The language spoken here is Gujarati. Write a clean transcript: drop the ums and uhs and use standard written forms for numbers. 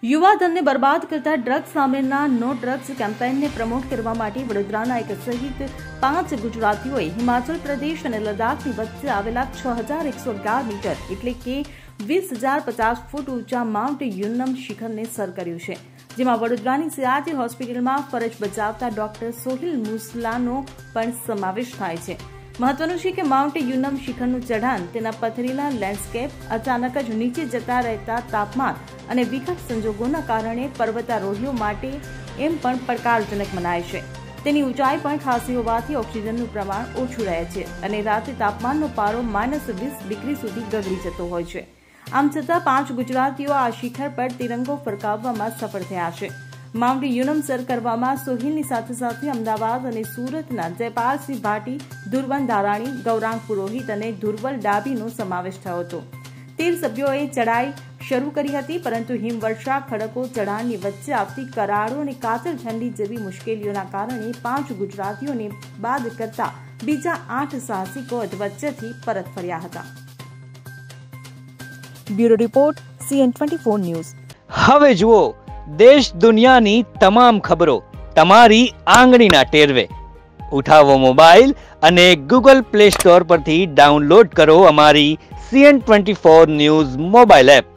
યુવાધનને બરબાદ કરતા ડ્રગ્સ સામેના નો ડ્રગ્સ કેમ્પેઇનને પ્રમોટ કરવા માટે વડોદરાના એક સહિત 5 ગુજરાતીઓએ હિમાચલ પ્રદેશ અને લદ્દાખની વચ્ચે આવેલા 6111 મીટર એટલે કે 20,050 ફૂટ ઊંચા માઉન્ટ યુનમ શિખરને સર કર્યું છે, જેમાં વડોદરાની સીઆરટી હોસ્પિટલમાં ફરજ બજાવતા ડોક્ટર સોહિલ મુસલાનો પણ સમાવેશ થાય છે। મહત્વનું છે કે માઉન્ટ યુનમ શિખરનું ચઢાણ તેના પથરીલા લેન્ડસ્કેપ, અચાનક જ નીચે જતા રહેતા તાપમાન અને વિકટ સંજોગોના કારણે પર્વતારોહીઓ માટે એમ પણ પડકારજનક મનાય છે। તેની ઊંચાઈ પણ ખાસી હોવાથી ઓક્સિજનનું પ્રમાણ ઓછું રહે છે અને રાતે તાપમાનનો પારો -20 ડિગ્રી સુધી ગગડી જતો હોય છે। આમ છતાં 5 ગુજરાતીઓ આ શિખર પર તિરંગો ફરકાવવામાં સફળ થયા છે। માઉન્ટ યુનમ સર કરવામાં સોહિલની સાથે સાથે અમદાવાદ અને સુરતના જયપાલસિંહ ભાટી, ધુરવન ધારાણી, ગૌરાંગ પુરોહિત અને ધુરવલ ડાબીનો સમાવેશ થયો હતો। 13 સભ્યોએ ચઢાઈ શરૂ કરી હતી, પરંતુ હિમવર્ષા, ખડકો, ચઢાણની વચ્ચે આવતી કરાડો અને કાતર ઠંડી જેવી મુશ્કેલીઓના કારણે 5 ગુજરાતીઓને બાદ કરતા બીજા 8 સાહસિકો અધવચ્ચેથી પરત ફર્યા હતા। Bureau report CN24 news. હવે જુઓ દેશ દુનિયાની તમામ ખબરો તમારી આંગળીના ટેરવે। ઉઠાવો મોબાઈલ અને Google Play Store પરથી ડાઉનલોડ કરો અમારી CN24 ન્યૂઝ મોબાઈલ એપ।